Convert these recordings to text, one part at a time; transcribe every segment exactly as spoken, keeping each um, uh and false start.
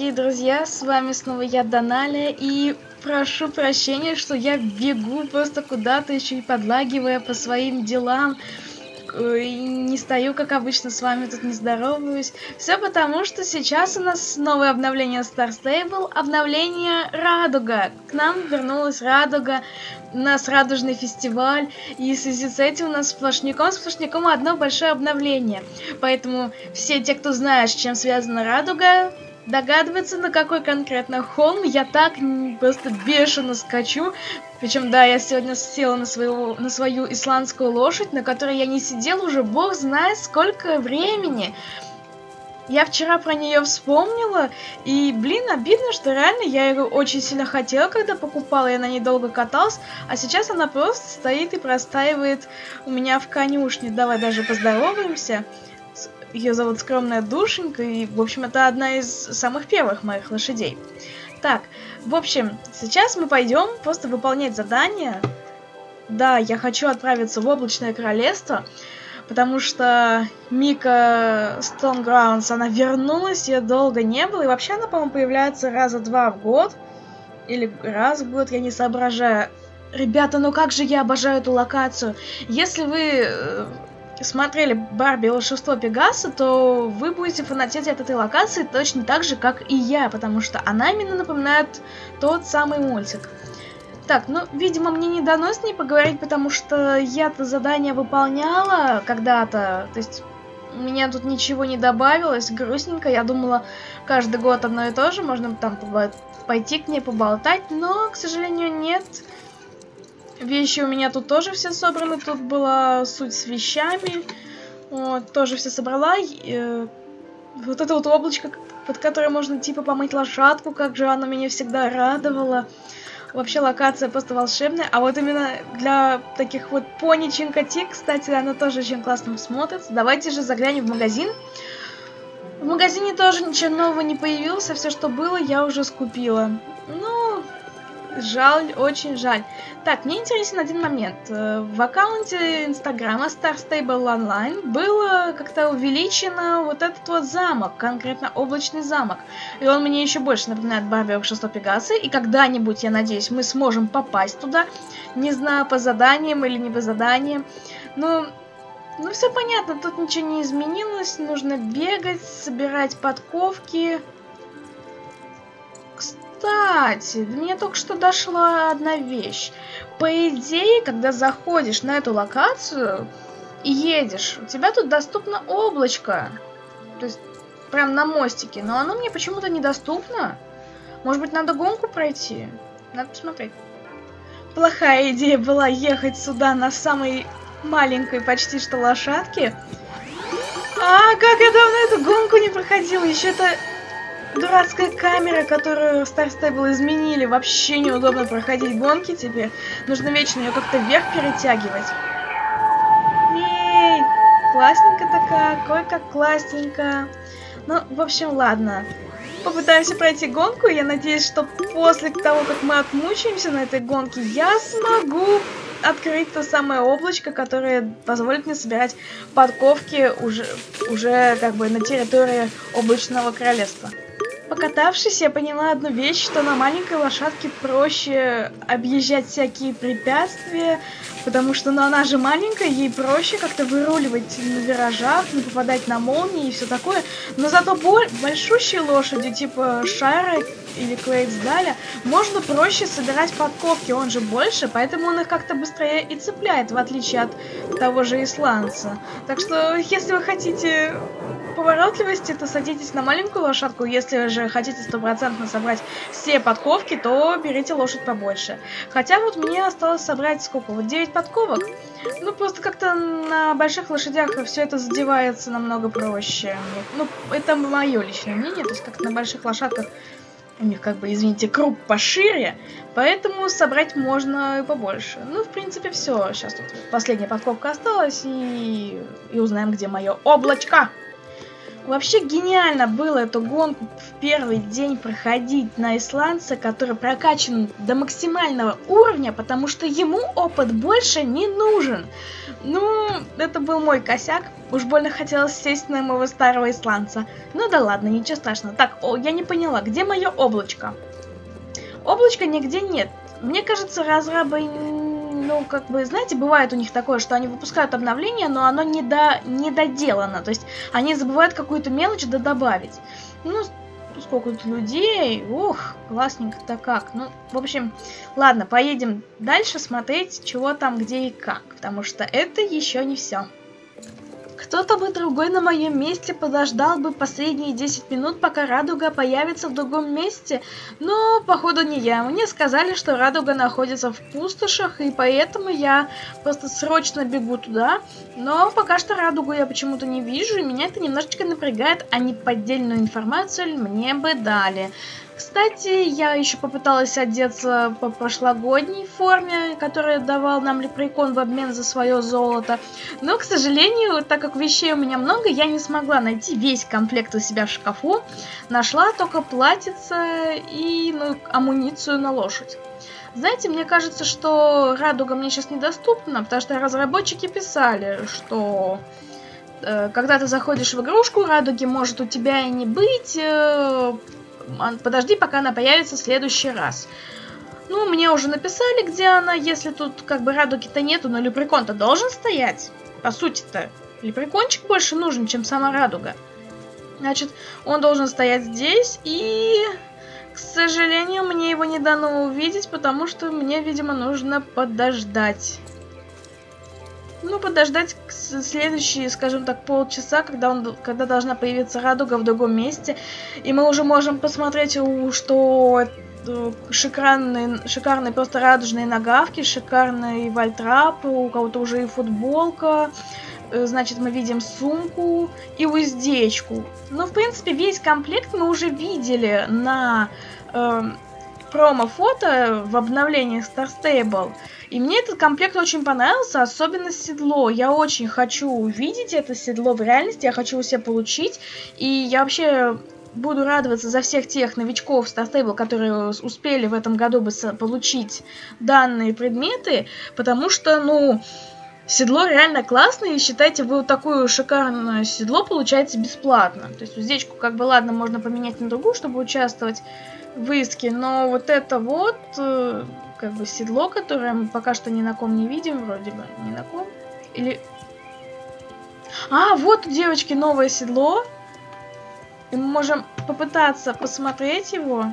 дорогие друзья, с вами снова я, Доналя, и прошу прощения, что я бегу просто куда-то, еще и подлагивая по своим делам, и не стою, как обычно, с вами тут не здороваюсь. Все потому, что сейчас у нас новое обновление Star Stable, обновление Радуга. К нам вернулась Радуга, у нас радужный фестиваль, и в связи с этим у нас сплошняком, сплошняком одно большое обновление. Поэтому все те, кто знает, с чем связана Радуга, догадываются, на какой конкретно холм. Я так просто бешено скачу. Причем, да, я сегодня села на, своего, на свою исландскую лошадь, на которой я не сидела уже бог знает сколько времени. Я вчера про нее вспомнила, и, блин, обидно, что реально я ее очень сильно хотела, когда покупала, я на ней долго каталась, а сейчас она просто стоит и простаивает у меня в конюшне. Давай даже поздороваемся. Ее зовут Скромная Душенька, и, в общем, это одна из самых первых моих лошадей. Так, в общем, сейчас мы пойдем просто выполнять задание. Да, я хочу отправиться в Облачное Королевство, потому что Мика Стоунграундс, она вернулась, ее долго не было, и вообще она, по-моему, появляется раза два в год, или раз в год, я не соображаю. Ребята, ну как же я обожаю эту локацию. Если вы смотрели Барби и волшебство Пегаса, то вы будете фанатеть от этой локации точно так же, как и я, потому что она именно напоминает тот самый мультик. Так, ну, видимо, мне не дано с ней поговорить, потому что я-то задание выполняла когда-то, то есть у меня тут ничего не добавилось, грустненько, я думала, каждый год одно и то же, можно там пойти к ней поболтать, но, к сожалению, нет. Вещи у меня тут тоже все собраны, тут была суть с вещами, вот, тоже все собрала. И, вот это вот облачко, под которое можно типа помыть лошадку, как же оно меня всегда радовало. Вообще локация просто волшебная, а вот именно для таких вот пони Чинкати, кстати, она тоже очень классно смотрится. Давайте же заглянем в магазин. В магазине тоже ничего нового не появилось, а все, что было, я уже скупила. Ну, жаль, очень жаль. Так, мне интересен один момент. В аккаунте Инстаграма Star Stable Online было как-то увеличено вот этот вот замок, конкретно облачный замок. И он мне еще больше напоминает Барби и волшебство Пегаса. И когда-нибудь, я надеюсь, мы сможем попасть туда. Не знаю, по заданиям или не по заданиям. Ну, ну все понятно, тут ничего не изменилось. Нужно бегать, собирать подковки. Кстати, до меня только что дошла одна вещь. По идее, когда заходишь на эту локацию и едешь, у тебя тут доступно облачко. То есть, прям на мостике. Но оно мне почему-то недоступно. Может быть, надо гонку пройти? Надо посмотреть. Плохая идея была ехать сюда на самой маленькой почти что лошадке. А, как я давно эту гонку не проходила. Еще это... дурацкая камера, которую Star Stable изменили. Вообще неудобно проходить гонки теперь. Нужно вечно ее как-то вверх перетягивать. Ей, классненько такая, кое-как классненько. Ну, в общем, ладно. Попытаемся пройти гонку. Я надеюсь, что после того, как мы отмучаемся на этой гонке, я смогу открыть то самое облачко, которое позволит мне собирать подковки уже, уже как бы на территории Облачного Королевства. Покатавшись, я поняла одну вещь, что на маленькой лошадке проще объезжать всякие препятствия, потому что, ну, она же маленькая, ей проще как-то выруливать на виражах, не попадать на молнии и все такое. Но зато боль, большущей лошадью, типа Шайра или Клейдсдаля, можно проще собирать подковки, он же больше, поэтому он их как-то быстрее и цепляет, в отличие от того же исландца. Так что, если вы хотите поворотливости, то садитесь на маленькую лошадку. Если же хотите стопроцентно собрать все подковки, то берите лошадь побольше. Хотя вот мне осталось собрать сколько? Вот девять подковок. Ну, просто как-то на больших лошадях все это задевается намного проще. Ну, это мое личное мнение. То есть как-то на больших лошадках у них, как бы, извините, круп пошире. Поэтому собрать можно и побольше. Ну, в принципе, все. Сейчас тут последняя подковка осталась. И, и узнаем, где мое облачко. Вообще гениально было эту гонку в первый день проходить на исландца, который прокачан до максимального уровня, потому что ему опыт больше не нужен. Ну, это был мой косяк. Уж больно хотелось сесть на моего старого исландца. Ну да ладно, ничего страшного. Так, о, я не поняла, где мое облачко? Облачка нигде нет. Мне кажется, разрабы, ну, как бы, знаете, бывает у них такое, что они выпускают обновление, но оно не, до, не доделано. То есть они забывают какую-то мелочь добавить. Ну, сколько тут людей. Ух, классненько-то как. Ну, в общем, ладно, поедем дальше смотреть, чего там, где и как. Потому что это еще не все. Кто-то бы другой на моем месте подождал бы последние десять минут, пока радуга появится в другом месте, но, походу, не я. Мне сказали, что радуга находится в пустошах, и поэтому я просто срочно бегу туда, но пока что радугу я почему-то не вижу, и меня это немножечко напрягает, а не поддельную информацию мне бы дали. Кстати, я еще попыталась одеться по прошлогодней форме, которую давал нам Лепрекон в обмен за свое золото. Но, к сожалению, так как вещей у меня много, я не смогла найти весь комплект у себя в шкафу. Нашла только платьице и ну, амуницию на лошадь. Знаете, мне кажется, что радуга мне сейчас недоступна, потому что разработчики писали, что э, когда ты заходишь в игрушку, радуги может у тебя и не быть... Э, подожди, пока она появится в следующий раз. Ну, мне уже написали, где она, если тут как бы радуги-то нету, но лепрекон-то должен стоять. По сути-то, лепрекончик больше нужен, чем сама радуга. Значит, он должен стоять здесь, и, к сожалению, мне его не дано увидеть, потому что мне, видимо, нужно подождать. Ну, подождать следующие, скажем так, полчаса, когда, он, когда должна появиться радуга в другом месте. И мы уже можем посмотреть, что шикарные, шикарные просто радужные нагавки, шикарный вальтрап, у кого-то уже и футболка. Значит, мы видим сумку и уздечку. Но, в принципе, весь комплект мы уже видели на э, промо-фото в обновлении Star Stable. И мне этот комплект очень понравился, особенно седло. Я очень хочу увидеть это седло в реальности, я хочу его себе получить. И я вообще буду радоваться за всех тех новичков Star Stable, которые успели в этом году бы получить данные предметы, потому что, ну, седло реально классное, и считайте, вы вот такое шикарное седло получаете бесплатно. То есть уздечку, как бы, ладно, можно поменять на другую, чтобы участвовать в иске, но вот это вот... как бы седло, которое мы пока что ни на ком не видим, вроде бы, ни на ком. Или... А, вот у девочки новое седло. И мы можем попытаться посмотреть его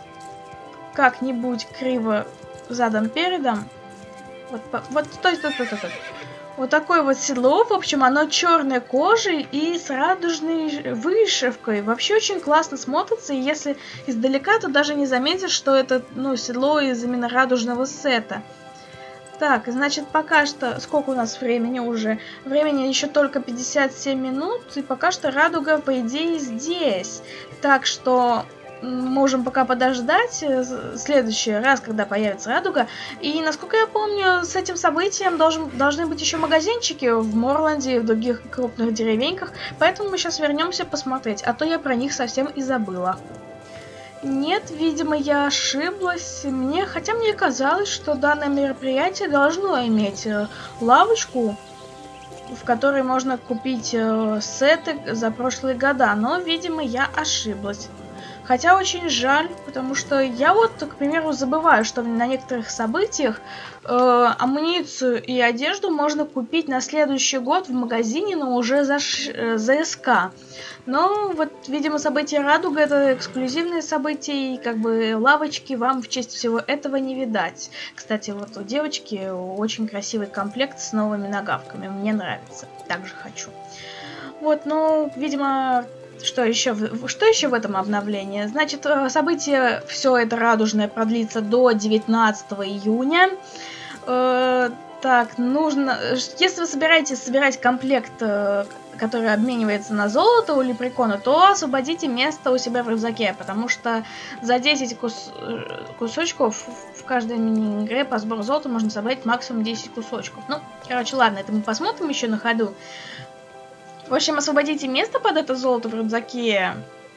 как-нибудь криво задом-передом. Вот, вот, стой, стой, стой, стой, стой. Вот такое вот седло, в общем, оно черной кожей и с радужной вышивкой. Вообще очень классно смотрится, и если издалека, то даже не заметишь, что это, ну, седло из именно радужного сета. Так, значит, пока что... Сколько у нас времени уже? Времени еще только пятьдесят семь минут, и пока что радуга, по идее, здесь. Так что... можем пока подождать следующий раз, когда появится радуга. И, насколько я помню, с этим событием должен, должны быть еще магазинчики в Морланде и в других крупных деревеньках. Поэтому мы сейчас вернемся посмотреть, а то я про них совсем и забыла. Нет, видимо, я ошиблась. Мне, хотя мне казалось, что данное мероприятие должно иметь лавочку, в которой можно купить сеты за прошлые года. Но, видимо, я ошиблась. Хотя очень жаль, потому что я вот, к примеру, забываю, что на некоторых событиях э, амуницию и одежду можно купить на следующий год в магазине, но уже за, ш... за СК. Но вот, видимо, событие Радуга — это эксклюзивные события, и как бы лавочки вам в честь всего этого не видать. Кстати, вот у девочки очень красивый комплект с новыми нагавками, мне нравится, также хочу. Вот, ну, видимо... Что еще, что еще в этом обновлении? Значит, событие все это радужное продлится до девятнадцатого июня. Э, так, нужно... Если вы собираетесь собирать комплект, который обменивается на золото у Лепрекона, то освободите место у себя в рюкзаке, потому что за десять кус... кусочков в каждой мини-игре по сбору золота можно собрать максимум десять кусочков. Ну, короче, ладно, это мы посмотрим еще на ходу. В общем, освободите место под это золото в рюкзаке.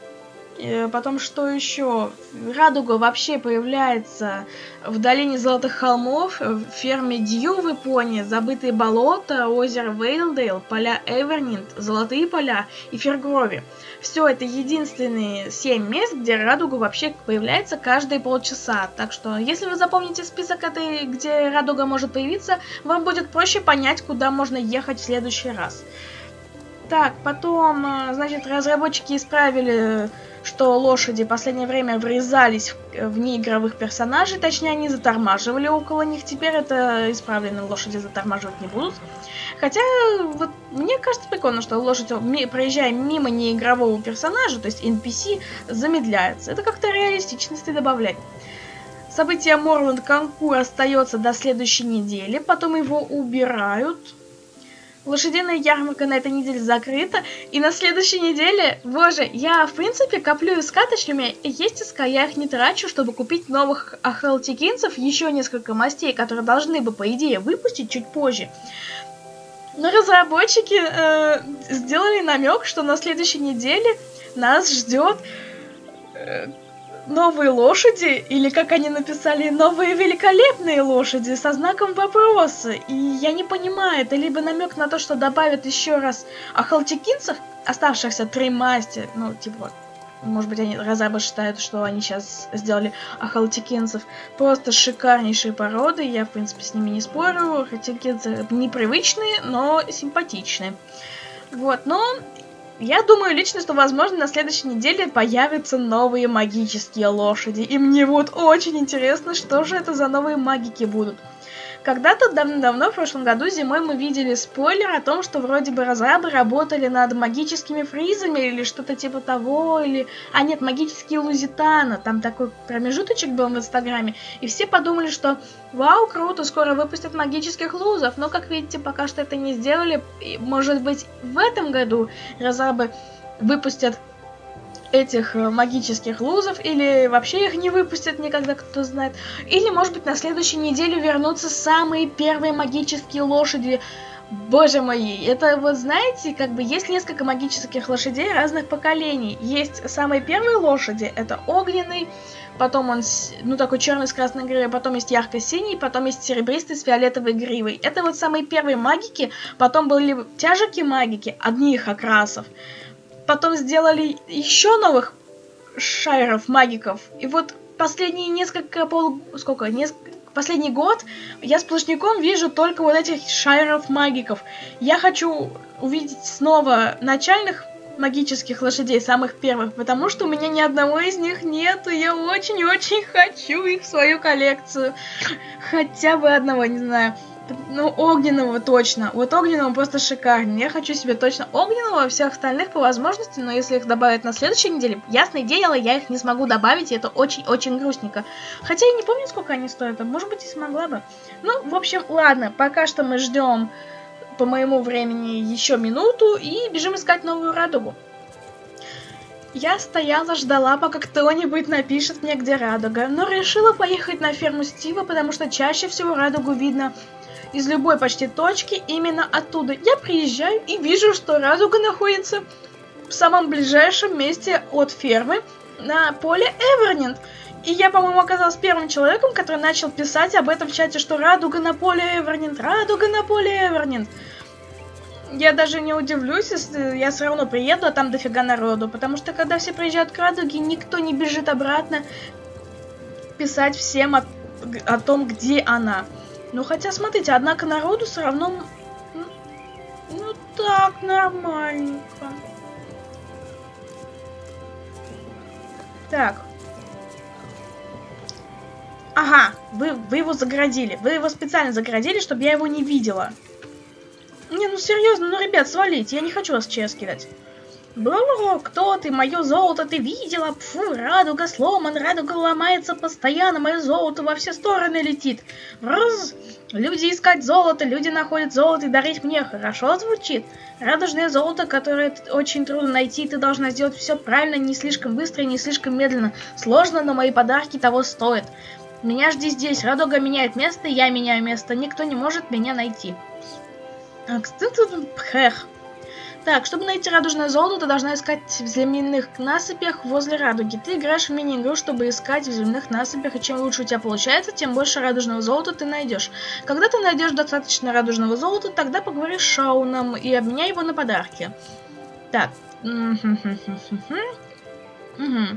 И потом, что еще? Радуга вообще появляется в долине Золотых Холмов, в ферме Дью в Японии, забытые болота, озеро Вейлдейл, поля Эвернинт, Золотые поля и Фергрови. Все это единственные семь мест, где радуга вообще появляется каждые полчаса. Так что, если вы запомните список этой, где радуга может появиться, вам будет проще понять, куда можно ехать в следующий раз. Так, потом, значит, разработчики исправили, что лошади в последнее время врезались в, в неигровых персонажей, точнее, они затормаживали около них. Теперь это исправленные лошади затормаживать не будут. Хотя, вот, мне кажется прикольно, что лошадь, проезжая мимо неигрового персонажа, то есть эн пи си, замедляется. Это как-то реалистичности добавляет. Событие Морланд Конкур остается до следующей недели, потом его убирают. Лошадиная ярмарка на этой неделе закрыта, и на следующей неделе, боже, я в принципе коплю с карточками, и есть СК, я их не трачу, чтобы купить новых ахалтикинцев, еще несколько мастей, которые должны бы, по идее, выпустить чуть позже. Но разработчики э, сделали намек, что на следующей неделе нас ждет э, новые лошади, или как они написали, новые великолепные лошади со знаком вопроса. И я не понимаю, это либо намек на то, что добавят еще раз ахалтикинцев, оставшихся три масти, ну, типа, может быть, они разработчики считают, что они сейчас сделали ахалтикинцев просто шикарнейшие породы, я, в принципе, с ними не спорю, ахалтикинцы непривычные, но симпатичные. Вот, но я думаю лично, что, возможно, на следующей неделе появятся новые магические лошади. И мне вот очень интересно, что же это за новые магики будут. Когда-то давно-давно, в прошлом году, зимой мы видели спойлер о том, что вроде бы разрабы работали над магическими фризами или что-то типа того, или... А нет, магические лузитана, там такой промежуточек был в Инстаграме, и все подумали, что вау, круто, скоро выпустят магических лузов, но, как видите, пока что это не сделали. И, может быть, в этом году разрабы выпустят этих магических лузов, или вообще их не выпустят никогда, кто знает. Или, может быть, на следующей неделе вернутся самые первые магические лошади. Боже мой, это вот, знаете, как бы есть несколько магических лошадей разных поколений. Есть самые первые лошади, это огненный, потом он, ну, такой черный с красной гривой, потом есть ярко-синий, потом есть серебристый с фиолетовой гривой. Это вот самые первые магики, потом были тяжики-магики, одних окрасов. Потом сделали еще новых шайров, магиков. И вот последние несколько пол... Сколько? Несколько... Последний год я сплошняком вижу только вот этих шайров, магиков. Я хочу увидеть снова начальных магических лошадей, самых первых, потому что у меня ни одного из них нету. Я очень-очень хочу их в свою коллекцию. Хотя бы одного, не знаю. Ну, огненного точно. Вот огненного просто шикарный. Я хочу себе точно огненного, а всех остальных по возможности, но если их добавят на следующей неделе, ясное дело, я их не смогу добавить, и это очень-очень грустненько. Хотя я не помню, сколько они стоят, а может быть и смогла бы. Ну, в общем, ладно, пока что мы ждем по моему времени еще минуту и бежим искать новую радугу. Я стояла, ждала, пока кто-нибудь напишет мне, где радуга, но решила поехать на ферму Стива, потому что чаще всего радугу видно из любой почти точки именно оттуда. Я приезжаю и вижу, что радуга находится в самом ближайшем месте от фермы на поле Эвернинт. И я, по-моему, оказалась первым человеком, который начал писать об этом в чате, что радуга на поле Эвернинт, радуга на поле Эвернинт. Я даже не удивлюсь, если я все равно приеду, а там дофига народу. Потому что когда все приезжают к радуге, никто не бежит обратно писать всем о, о том, где она. Ну, хотя, смотрите, однако народу все равно... Ну, ну так, нормальненько. Так. Ага, вы, вы его заградили. Вы его специально заградили, чтобы я его не видела. Не, ну серьезно, ну, ребят, свалите. Я не хочу вас в ЧС кидать. Бро, кто ты? Мое золото ты видела? Фу, радуга сломан, радуга ломается постоянно, мое золото во все стороны летит. Раз. Люди искать золото, люди находят золото и дарить мне. Хорошо звучит. Радужное золото, которое очень трудно найти, ты должна сделать все правильно, не слишком быстро и не слишком медленно. Сложно, но мои подарки того стоят. Меня жди здесь, радуга меняет место, я меняю место, никто не может меня найти. А, кстати, пхех. Так, чтобы найти радужное золото, ты должна искать в земляных насыпях возле радуги. Ты играешь в мини-игру, чтобы искать в земляных насыпях, и чем лучше у тебя получается, тем больше радужного золота ты найдешь. Когда ты найдешь достаточно радужного золота, тогда поговори с Шауном и обменяй его на подарки. Так. Угу.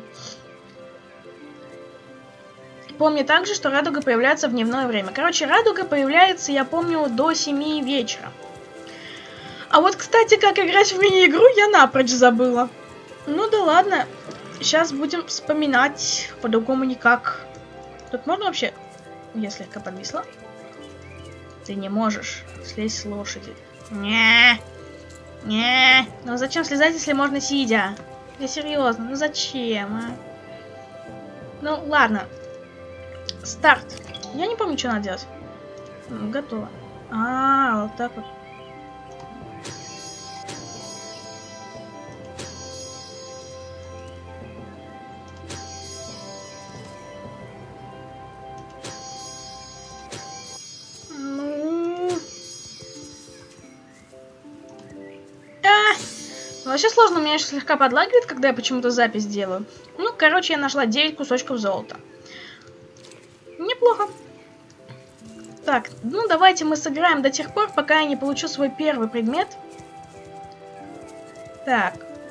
Помни также, что радуга появляется в дневное время. Короче, радуга появляется, я помню, до семи вечера. А вот, кстати, как играть в мини-игру, я напрочь забыла. Ну да ладно. Сейчас будем вспоминать. По-другому никак. Тут можно вообще... Я слегка подвисла. Ты не можешь слезть с лошади. Не, не. Ну зачем слезать, если можно сидя? Я серьезно, ну зачем, а? Ну ладно. Старт. Я не помню, что надо делать. Готово. А, вот так вот. Вообще сложно, меня еще слегка подлагивает, когда я почему-то запись делаю. Ну, короче, я нашла девять кусочков золота. Неплохо. Так, ну давайте мы сыграем до тех пор, пока я не получу свой первый предмет. Так.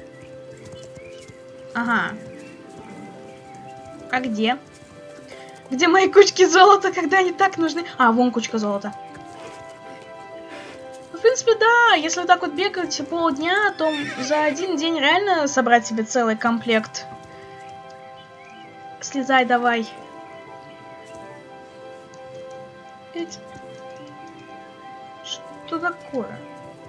Ага. А где? Где мои кучки золота, когда они так нужны? А, вон кучка золота. В принципе, да, если вот так вот бегать полдня, то за один день реально собрать себе целый комплект. Слезай давай. Ведь... Что такое?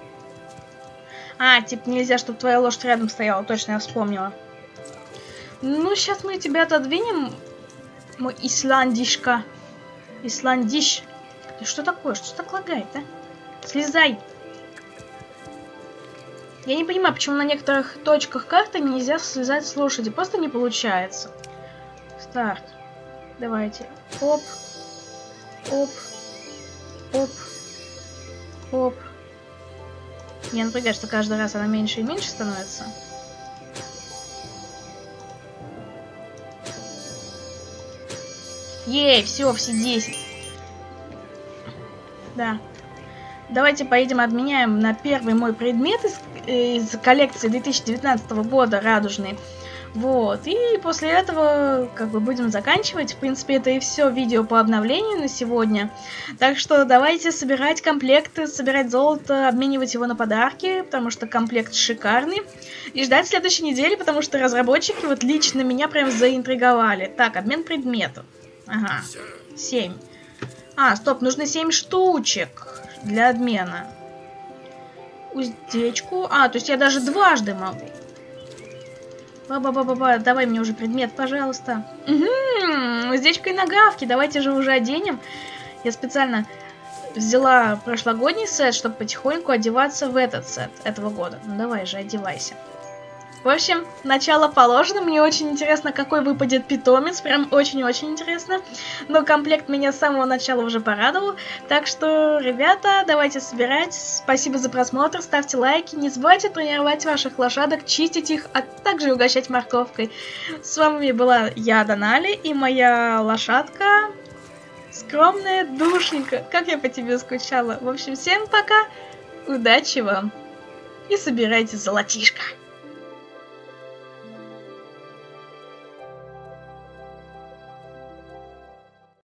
А, типа нельзя, чтобы твоя лошадь рядом стояла, точно я вспомнила. Ну, сейчас мы тебя отодвинем, мой исландишка. Исландиш. Что такое? Что так лагает, а? Слезай. Я не понимаю, почему на некоторых точках карты нельзя слезать с лошади. Просто не получается. Старт. Давайте. Оп. Оп. Оп. Оп. Меня напрягает, что каждый раз она меньше и меньше становится. Ей, все, все десять. Да. Давайте поедем, обменяем на первый мой предмет из, из коллекции две тысячи девятнадцатого года, радужный. Вот, и после этого как бы будем заканчивать. В принципе, это и все видео по обновлению на сегодня. Так что давайте собирать комплекты, собирать золото, обменивать его на подарки, потому что комплект шикарный. И ждать следующей недели, потому что разработчики вот лично меня прям заинтриговали. Так, обмен предметов. Ага, семь. А, стоп, нужно семь штучек для обмена. Уздечку. А, то есть я даже дважды могу. Ба-ба-ба-ба-ба, давай мне уже предмет, пожалуйста. Угу, уздечка и нагавки, давайте же уже оденем. Я специально взяла прошлогодний сет, чтобы потихоньку одеваться в этот сет этого года. Ну давай же, одевайся. В общем, начало положено. Мне очень интересно, какой выпадет питомец. Прям очень-очень интересно. Но комплект меня с самого начала уже порадовал. Так что, ребята, давайте собирать. Спасибо за просмотр. Ставьте лайки. Не забывайте тренировать ваших лошадок, чистить их, а также угощать морковкой. С вами была я, Данали, и моя лошадка... Скромная душенька. Как я по тебе скучала. В общем, всем пока. Удачи вам. И собирайте золотишко.